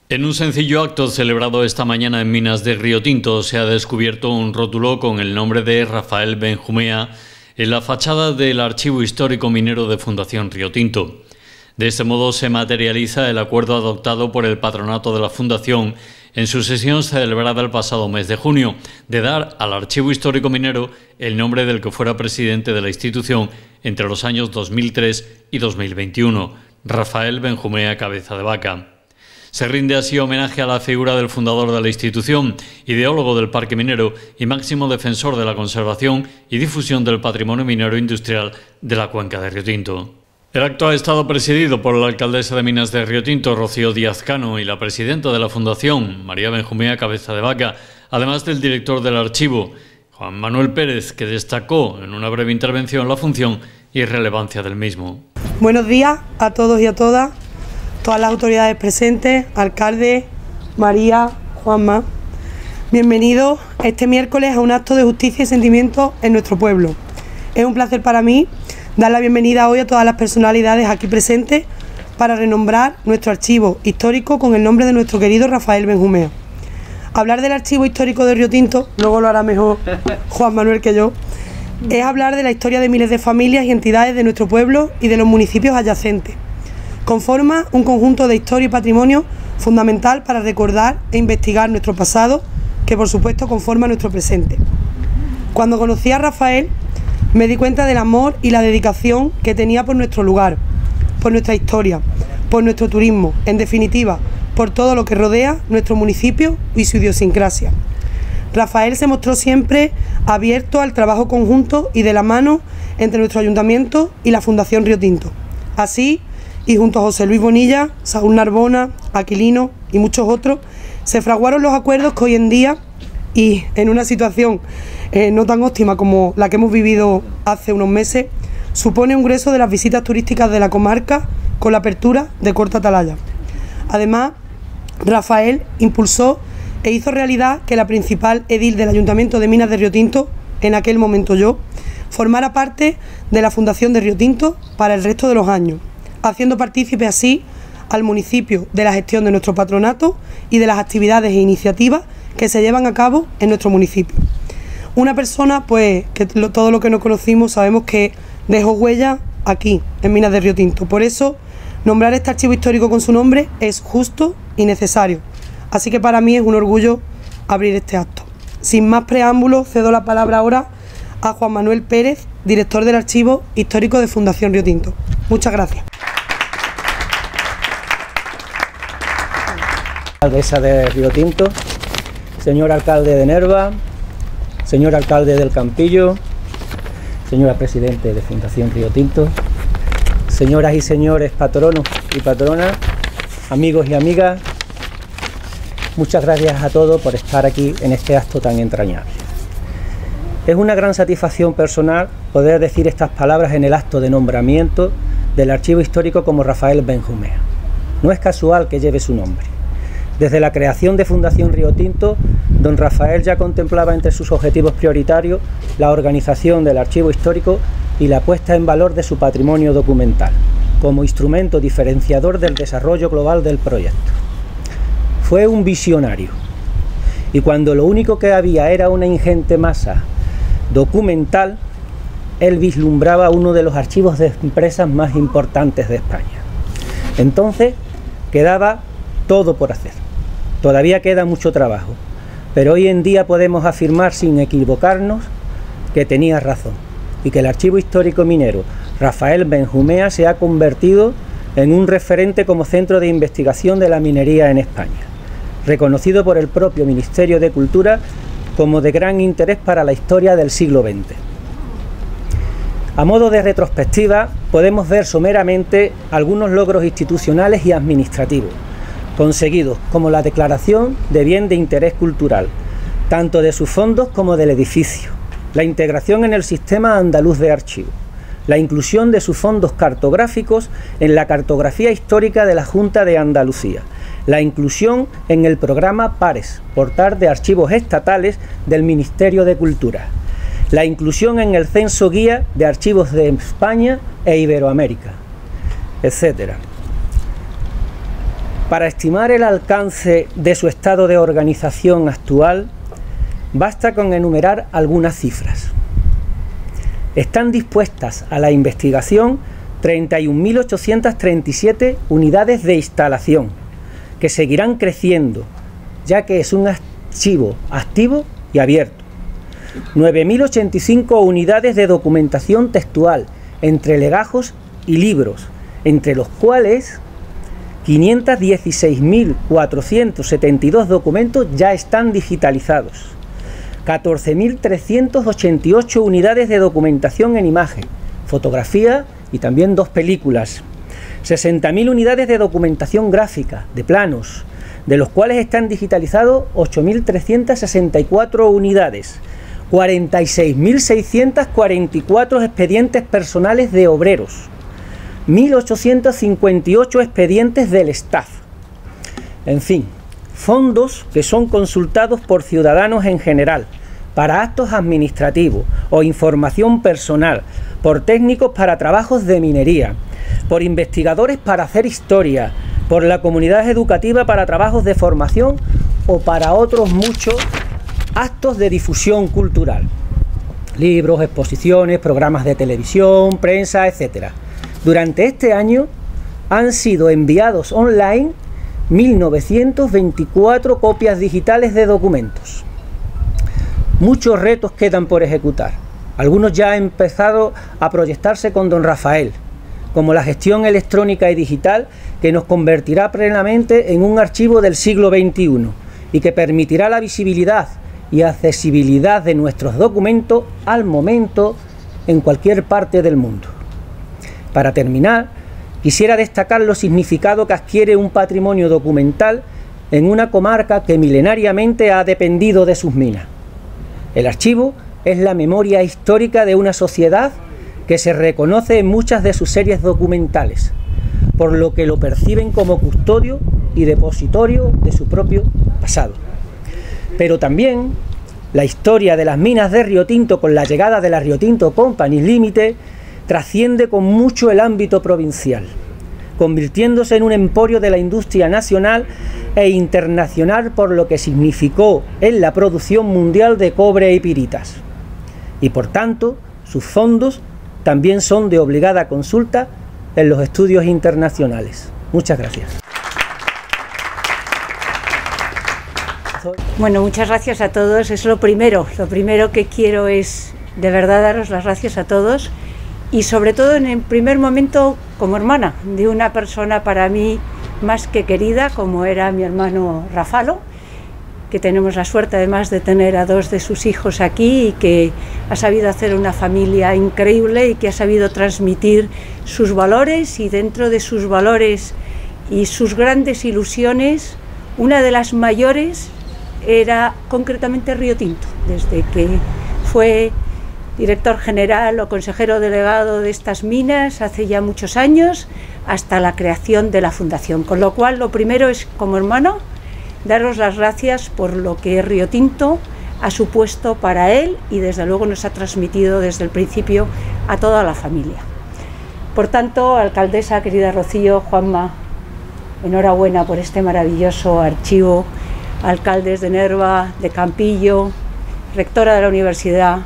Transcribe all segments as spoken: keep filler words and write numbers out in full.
En un sencillo acto celebrado esta mañana en Minas de Riotinto se ha descubierto un rótulo con el nombre de Rafael Benjumea en la fachada del Archivo Histórico Minero de Fundación Riotinto. De este modo se materializa el acuerdo adoptado por el patronato de la Fundación en su sesión celebrada el pasado mes de junio, de dar al Archivo Histórico Minero el nombre del que fuera presidente de la institución entre los años dos mil tres y dos mil veintiuno, Rafael Benjumea Cabeza de Vaca. Se rinde así homenaje a la figura del fundador de la institución, ideólogo del parque minero y máximo defensor de la conservación y difusión del patrimonio minero industrial de la cuenca de Riotinto. El acto ha estado presidido por la alcaldesa de Minas de Riotinto, Rocío Díaz Cano, y la presidenta de la Fundación, María Benjumea Cabeza de Vaca, además del director del archivo, Juan Manuel Pérez, que destacó en una breve intervención la función y relevancia del mismo. Buenos días a todos y a todas. Todas las autoridades presentes, alcalde, María, Juanma, bienvenidos este miércoles a un acto de justicia y sentimiento en nuestro pueblo. Es un placer para mí dar la bienvenida hoy a todas las personalidades aquí presentes para renombrar nuestro archivo histórico con el nombre de nuestro querido Rafael Benjumea. Hablar del archivo histórico de Riotinto, luego lo hará mejor Juan Manuel que yo, es hablar de la historia de miles de familias y entidades de nuestro pueblo y de los municipios adyacentes. Conforma un conjunto de historia y patrimonio fundamental para recordar e investigar nuestro pasado, que por supuesto conforma nuestro presente. Cuando conocí a Rafael, me di cuenta del amor y la dedicación que tenía por nuestro lugar, por nuestra historia, por nuestro turismo, en definitiva, por todo lo que rodea nuestro municipio y su idiosincrasia. Rafael se mostró siempre abierto al trabajo conjunto y de la mano entre nuestro ayuntamiento y la Fundación Riotinto. Así, y junto a José Luis Bonilla, Saúl Narbona, Aquilino y muchos otros, se fraguaron los acuerdos que hoy en día, y en una situación eh, no tan óptima como la que hemos vivido hace unos meses, supone un grueso de las visitas turísticas de la comarca con la apertura de Corta Atalaya. Además, Rafael impulsó e hizo realidad que la principal edil del Ayuntamiento de Minas de Riotinto, en aquel momento yo, formara parte de la Fundación de Riotinto para el resto de los años, haciendo partícipe así al municipio de la gestión de nuestro patronato y de las actividades e iniciativas que se llevan a cabo en nuestro municipio. Una persona, pues, que lo, todo lo que nos conocimos sabemos que dejó huella aquí, en Minas de Riotinto. Por eso, nombrar este archivo histórico con su nombre es justo y necesario. Así que para mí es un orgullo abrir este acto. Sin más preámbulos, cedo la palabra ahora a Juan Manuel Pérez, director del Archivo Histórico de Fundación Riotinto. Muchas gracias. Alcaldesa de Riotinto, señor alcalde de Nerva, señor alcalde del Campillo, señora presidente de Fundación Riotinto, señoras y señores patronos y patronas, amigos y amigas, muchas gracias a todos por estar aquí en este acto tan entrañable. Es una gran satisfacción personal poder decir estas palabras en el acto de nombramiento del archivo histórico como Rafael Benjumea. No es casual que lleve su nombre. Desde la creación de Fundación Riotinto, don Rafael ya contemplaba entre sus objetivos prioritarios la organización del archivo histórico y la puesta en valor de su patrimonio documental, como instrumento diferenciador del desarrollo global del proyecto. Fue un visionario, y cuando lo único que había era una ingente masa documental, él vislumbraba uno de los archivos de empresas más importantes de España. Entonces, quedaba todo por hacer. Todavía queda mucho trabajo, pero hoy en día podemos afirmar sin equivocarnos que tenía razón y que el archivo histórico minero Rafael Benjumea se ha convertido en un referente como centro de investigación de la minería en España, reconocido por el propio Ministerio de Cultura como de gran interés para la historia del siglo veinte. A modo de retrospectiva, podemos ver someramente algunos logros institucionales y administrativos conseguidos, como la declaración de bien de interés cultural, tanto de sus fondos como del edificio, la integración en el sistema andaluz de archivos, la inclusión de sus fondos cartográficos en la cartografía histórica de la Junta de Andalucía, la inclusión en el programa PARES, Portal de Archivos Estatales del Ministerio de Cultura, la inclusión en el Censo Guía de Archivos de España e Iberoamérica, etcétera. Para estimar el alcance de su estado de organización actual, basta con enumerar algunas cifras. Están dispuestas a la investigación treinta y un mil ochocientas treinta y siete unidades de instalación, que seguirán creciendo, ya que es un archivo activo y abierto. nueve mil ochenta y cinco unidades de documentación textual, entre legajos y libros, entre los cuales quinientos dieciséis mil cuatrocientos setenta y dos documentos ya están digitalizados. catorce mil trescientas ochenta y ocho unidades de documentación en imagen, fotografía y también dos películas. sesenta mil unidades de documentación gráfica, de planos, de los cuales están digitalizados ocho mil trescientas sesenta y cuatro unidades. cuarenta y seis mil seiscientos cuarenta y cuatro expedientes personales de obreros. mil ochocientos cincuenta y ocho expedientes del staff. En fin, fondos que son consultados por ciudadanos en general, para actos administrativos o información personal, por técnicos para trabajos de minería, por investigadores para hacer historia, por la comunidad educativa para trabajos de formación o para otros muchos actos de difusión cultural, libros, exposiciones, programas de televisión, prensa, etcétera. Durante este año han sido enviados online mil novecientas veinticuatro copias digitales de documentos. Muchos retos quedan por ejecutar. Algunos ya han empezado a proyectarse con don Rafael, como la gestión electrónica y digital, que nos convertirá plenamente en un archivo del siglo veintiuno y que permitirá la visibilidad y accesibilidad de nuestros documentos al momento en cualquier parte del mundo. Para terminar, quisiera destacar lo significado que adquiere un patrimonio documental en una comarca que milenariamente ha dependido de sus minas. El archivo es la memoria histórica de una sociedad que se reconoce en muchas de sus series documentales, por lo que lo perciben como custodio y depositorio de su propio pasado. Pero también la historia de las minas de Río Tinto con la llegada de la Río Tinto Company Limited trasciende con mucho el ámbito provincial, convirtiéndose en un emporio de la industria nacional e internacional por lo que significó en la producción mundial de cobre y piritas. Y por tanto, sus fondos también son de obligada consulta en los estudios internacionales. Muchas gracias. Bueno, muchas gracias a todos. Es lo primero, lo primero que quiero es de verdad daros las gracias a todos. Y sobre todo en el primer momento como hermana de una persona para mí más que querida, como era mi hermano Rafalo, que tenemos la suerte además de tener a dos de sus hijos aquí y que ha sabido hacer una familia increíble y que ha sabido transmitir sus valores, y dentro de sus valores y sus grandes ilusiones, una de las mayores era concretamente Río Tinto, desde que fue director general o consejero delegado de estas minas hace ya muchos años, hasta la creación de la fundación. Con lo cual, lo primero es, como hermano, daros las gracias por lo que Río Tinto ha supuesto para él y desde luego nos ha transmitido desde el principio a toda la familia. Por tanto, alcaldesa, querida Rocío, Juanma, enhorabuena por este maravilloso archivo, alcaldes de Nerva, de Campillo, rectora de la universidad,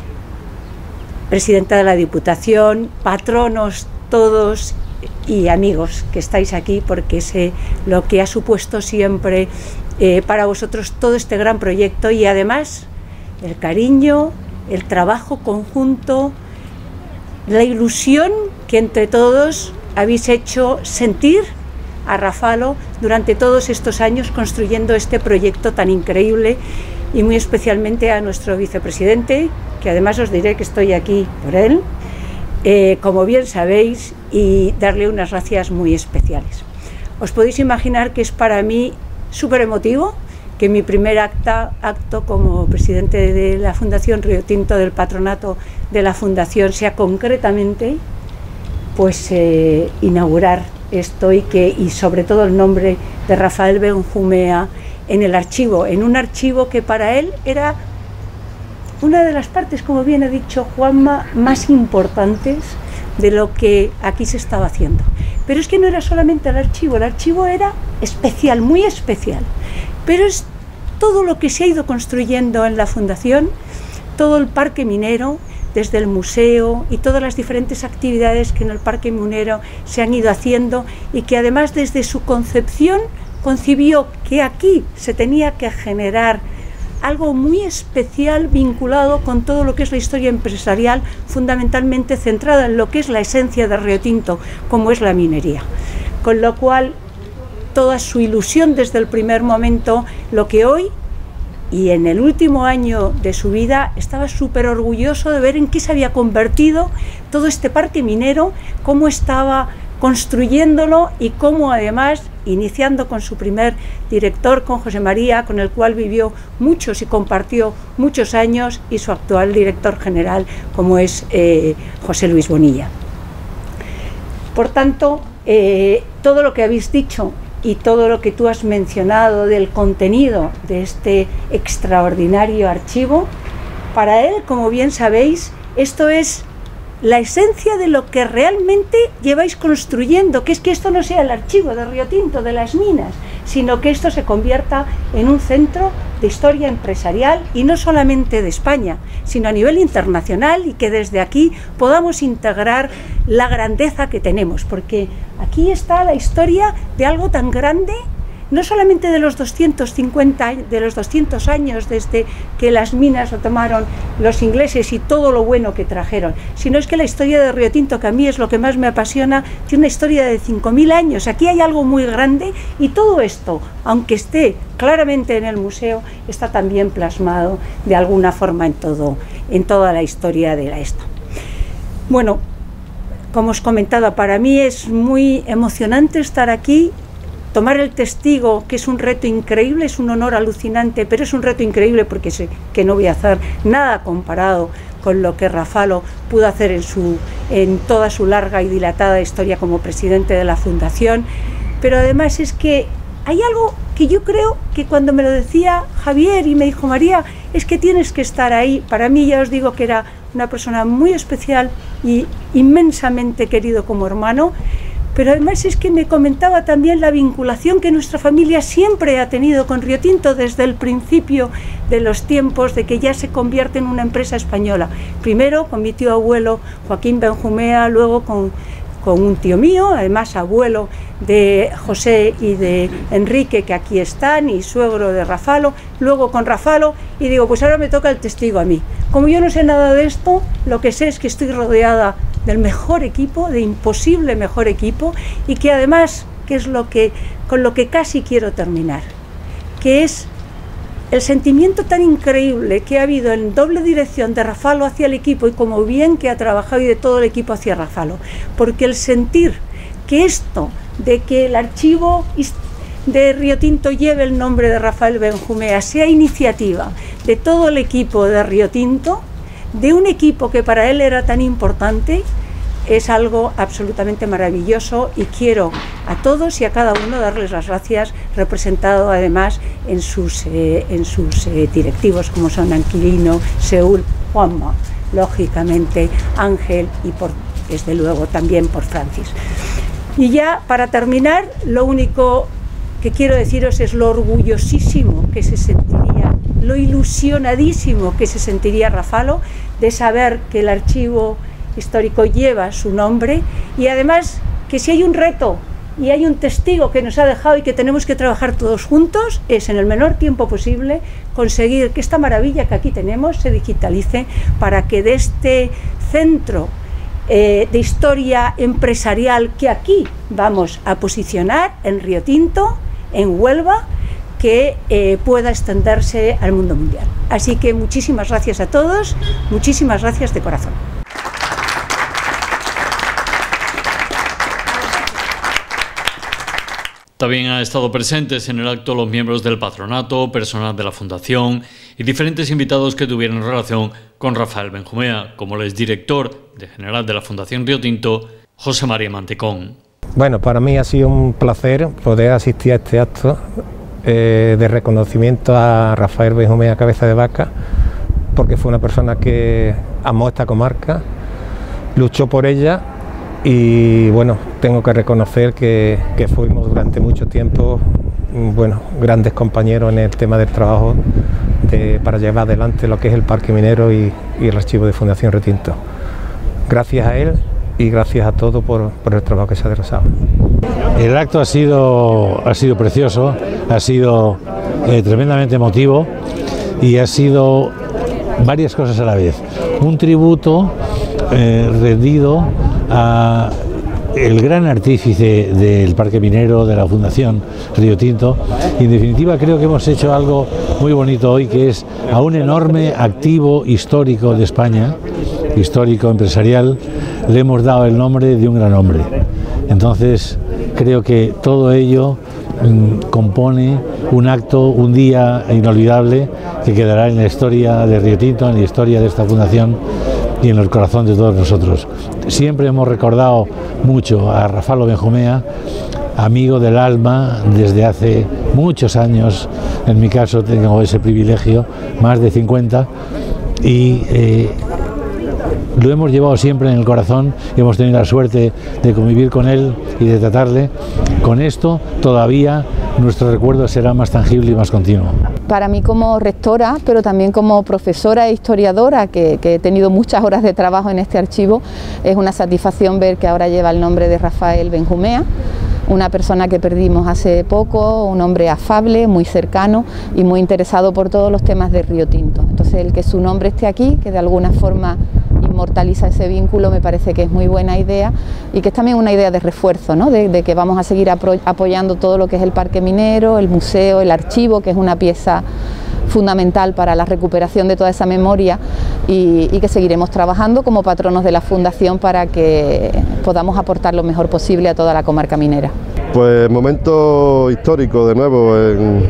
presidenta de la Diputación, patronos todos y amigos que estáis aquí, porque sé lo que ha supuesto siempre eh, para vosotros todo este gran proyecto y además el cariño, el trabajo conjunto, la ilusión que entre todos habéis hecho sentir a Rafalo durante todos estos años construyendo este proyecto tan increíble, y muy especialmente a nuestro vicepresidente, que además os diré que estoy aquí por él, eh, como bien sabéis, y darle unas gracias muy especiales. Os podéis imaginar que es para mí súper emotivo que mi primer acta, acto como presidente de la Fundación Río Tinto, del patronato de la Fundación, sea concretamente pues eh, inaugurar esto y, que, y sobre todo el nombre de Rafael Benjumea en el archivo, en un archivo que para él era una de las partes, como bien ha dicho Juanma, más importantes de lo que aquí se estaba haciendo. Pero es que no era solamente el archivo, el archivo era especial, muy especial. Pero es todo lo que se ha ido construyendo en la Fundación, todo el parque minero, desde el museo y todas las diferentes actividades que en el parque minero se han ido haciendo y que además desde su concepción concibió que aquí se tenía que generar algo muy especial vinculado con todo lo que es la historia empresarial, fundamentalmente centrada en lo que es la esencia de Río Tinto, como es la minería. Con lo cual, toda su ilusión desde el primer momento, lo que hoy y en el último año de su vida estaba súper orgulloso de ver en qué se había convertido todo este parque minero, cómo estaba construyéndolo y cómo además, iniciando con su primer director, con José María, con el cual vivió muchos y compartió muchos años, y su actual director general, como es eh, José Luis Bonilla. Por tanto, eh, todo lo que habéis dicho y todo lo que tú has mencionado del contenido de este extraordinario archivo, para él, como bien sabéis, esto es la esencia de lo que realmente lleváis construyendo, que es que esto no sea el archivo de Río Tinto, de las minas, sino que esto se convierta en un centro de historia empresarial, y no solamente de España, sino a nivel internacional, y que desde aquí podamos integrar la grandeza que tenemos, porque aquí está la historia de algo tan grande, no solamente de los doscientos cincuenta, de los doscientos años desde que las minas lo tomaron los ingleses y todo lo bueno que trajeron, sino es que la historia de Río Tinto, que a mí es lo que más me apasiona, tiene una historia de cinco mil años. Aquí hay algo muy grande, y todo esto, aunque esté claramente en el museo, está también plasmado de alguna forma en todo, en toda la historia de la esta. Bueno, como os comentaba, para mí es muy emocionante estar aquí, tomar el testigo, que es un reto increíble, es un honor alucinante, pero es un reto increíble porque sé que no voy a hacer nada comparado con lo que Rafalo pudo hacer en, su, en toda su larga y dilatada historia como presidente de la Fundación. Pero además es que hay algo que yo creo que cuando me lo decía Javier y me dijo María, es que tienes que estar ahí, para mí ya os digo que era una persona muy especial y inmensamente querido como hermano. Pero además es que me comentaba también la vinculación que nuestra familia siempre ha tenido con Río Tinto desde el principio de los tiempos de que ya se convierte en una empresa española. Primero con mi tío abuelo Joaquín Benjumea, luego con, con un tío mío, además abuelo de José y de Enrique, que aquí están, y suegro de Rafalo, luego con Rafalo, y digo, pues ahora me toca el testigo a mí. Como yo no sé nada de esto, lo que sé es que estoy rodeada del mejor equipo, de imposible mejor equipo, y que además, que es lo que, con lo que casi quiero terminar, que es el sentimiento tan increíble que ha habido en doble dirección de Rafalo hacia el equipo, y como bien que ha trabajado, y de todo el equipo hacia Rafalo, porque el sentir que esto de que el archivo de Río Tinto lleve el nombre de Rafael Benjumea sea iniciativa de todo el equipo de Río Tinto, de un equipo que para él era tan importante, es algo absolutamente maravilloso, y quiero a todos y a cada uno darles las gracias, representado además en sus, eh, en sus eh, directivos, como son Anquilino, Seúl, Juanma, lógicamente Ángel, y por, desde luego también por Francis. Y ya para terminar, lo único que quiero deciros es lo orgullosísimo que se sentiría, lo ilusionadísimo que se sentiría Rafalo de saber que el archivo histórico lleva su nombre, y además que si hay un reto y hay un testigo que nos ha dejado y que tenemos que trabajar todos juntos, es en el menor tiempo posible conseguir que esta maravilla que aquí tenemos se digitalice, para que de este centro eh, de historia empresarial que aquí vamos a posicionar en Río Tinto, en Huelva, que eh, pueda extenderse al mundo mundial. Así que muchísimas gracias a todos, muchísimas gracias de corazón. También han estado presentes en el acto los miembros del patronato, personal de la Fundación y diferentes invitados que tuvieron relación con Rafael Benjumea, como el exdirector de general de la Fundación Río Tinto, José María Mantecón. Bueno, para mí ha sido un placer poder asistir a este acto eh, de reconocimiento a Rafael Benjumea Cabeza de Vaca, porque fue una persona que amó esta comarca, luchó por ella y bueno, tengo que reconocer que, que fuimos durante mucho tiempo bueno, grandes compañeros en el tema del trabajo de, para llevar adelante lo que es el Parque Minero y, y el archivo de Fundación Río Tinto. Gracias a él y gracias a todos por, por el trabajo que se ha realizado. El acto ha sido, ha sido precioso, ha sido eh, tremendamente emotivo y ha sido varias cosas a la vez. Un tributo eh, rendido a el gran artífice del Parque Minero, de la Fundación Río Tinto, y en definitiva creo que hemos hecho algo muy bonito hoy, que es a un enorme activo histórico de España, histórico empresarial, le hemos dado el nombre de un gran hombre. Entonces creo que todo ello mmm, compone un acto, un día inolvidable que quedará en la historia de Río Tinto, en la historia de esta fundación y en el corazón de todos nosotros. Siempre hemos recordado mucho a Rafael Benjumea, amigo del alma desde hace muchos años. En mi caso tengo ese privilegio, más de cincuenta, y eh, lo hemos llevado siempre en el corazón y hemos tenido la suerte de convivir con él y de tratarle. Con esto todavía nuestro recuerdo será más tangible y más continuo. Para mí como rectora, pero también como profesora e historiadora, que, que he tenido muchas horas de trabajo en este archivo, es una satisfacción ver que ahora lleva el nombre de Rafael Benjumea, una persona que perdimos hace poco, un hombre afable, muy cercano y muy interesado por todos los temas de Río Tinto. Entonces el que su nombre esté aquí, que de alguna forma inmortaliza ese vínculo, me parece que es muy buena idea y que es también una idea de refuerzo, ¿no? de, de que vamos a seguir apoyando todo lo que es el Parque Minero, el museo, el archivo, que es una pieza fundamental para la recuperación de toda esa memoria, y, y que seguiremos trabajando como patronos de la Fundación para que podamos aportar lo mejor posible a toda la comarca minera. Pues momento histórico de nuevo en,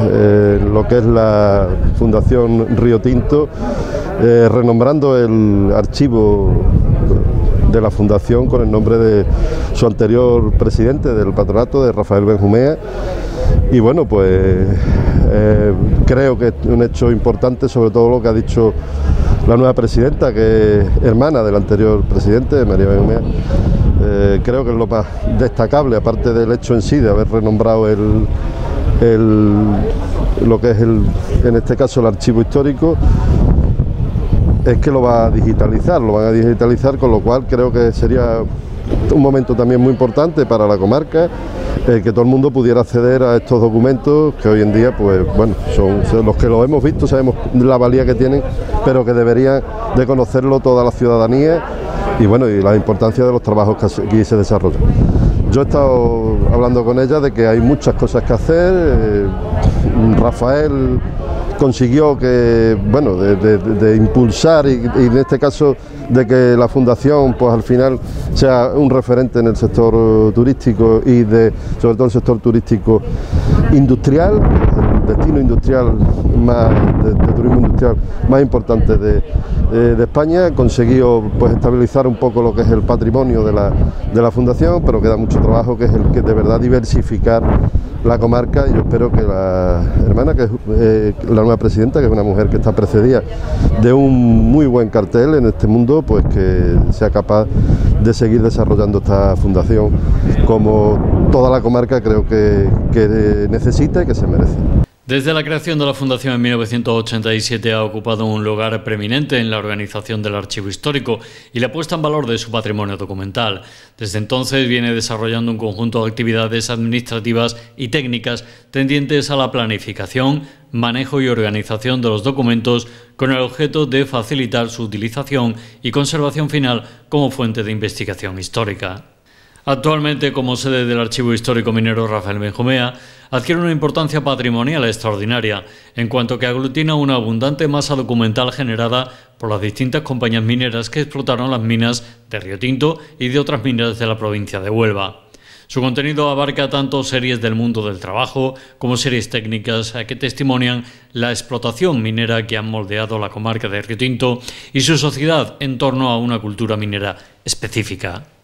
en lo que es la Fundación Río Tinto, eh, renombrando el archivo de la Fundación con el nombre de su anterior presidente del patronato, de Rafael Benjumea. Y bueno, pues eh, creo que es un hecho importante, sobre todo lo que ha dicho la nueva presidenta, que es hermana del anterior presidente, María Benjumea. Eh, creo que es lo más destacable, aparte del hecho en sí de haber renombrado el, el, lo que es el, en este caso el archivo histórico, es que lo va a digitalizar, lo van a digitalizar, con lo cual creo que sería un momento también muy importante para la comarca, eh, que todo el mundo pudiera acceder a estos documentos que hoy en día, pues bueno, son, son los que los hemos visto, sabemos la valía que tienen, pero que deberían de conocerlo toda la ciudadanía y bueno, y la importancia de los trabajos que aquí se desarrollan. Yo he estado hablando con ella de que hay muchas cosas que hacer. eh, Rafael consiguió que, bueno, de, de, de impulsar y, y en este caso de que la Fundación pues al final sea un referente en el sector turístico y de, sobre todo el sector turístico industrial, el destino industrial más, de, de turismo industrial más importante de, de, de España. Consiguió pues estabilizar un poco lo que es el patrimonio de la, de la Fundación, pero queda mucho trabajo, que es el que de verdad diversificar la comarca, y yo espero que la hermana, que es eh, la nueva presidenta, que es una mujer que está precedida de un muy buen cartel en este mundo, pues que sea capaz de seguir desarrollando esta fundación como toda la comarca creo que, que necesita y que se merece. Desde la creación de la Fundación en mil novecientos ochenta y siete ha ocupado un lugar preeminente en la organización del archivo histórico y la puesta en valor de su patrimonio documental. Desde entonces viene desarrollando un conjunto de actividades administrativas y técnicas tendientes a la planificación, manejo y organización de los documentos con el objeto de facilitar su utilización y conservación final como fuente de investigación histórica. Actualmente, como sede del Archivo Histórico Minero Rafael Benjumea, adquiere una importancia patrimonial extraordinaria, en cuanto que aglutina una abundante masa documental generada por las distintas compañías mineras que explotaron las minas de Río Tinto y de otras minas de la provincia de Huelva. Su contenido abarca tanto series del mundo del trabajo como series técnicas que testimonian la explotación minera que han moldeado la comarca de Río Tinto y su sociedad en torno a una cultura minera específica.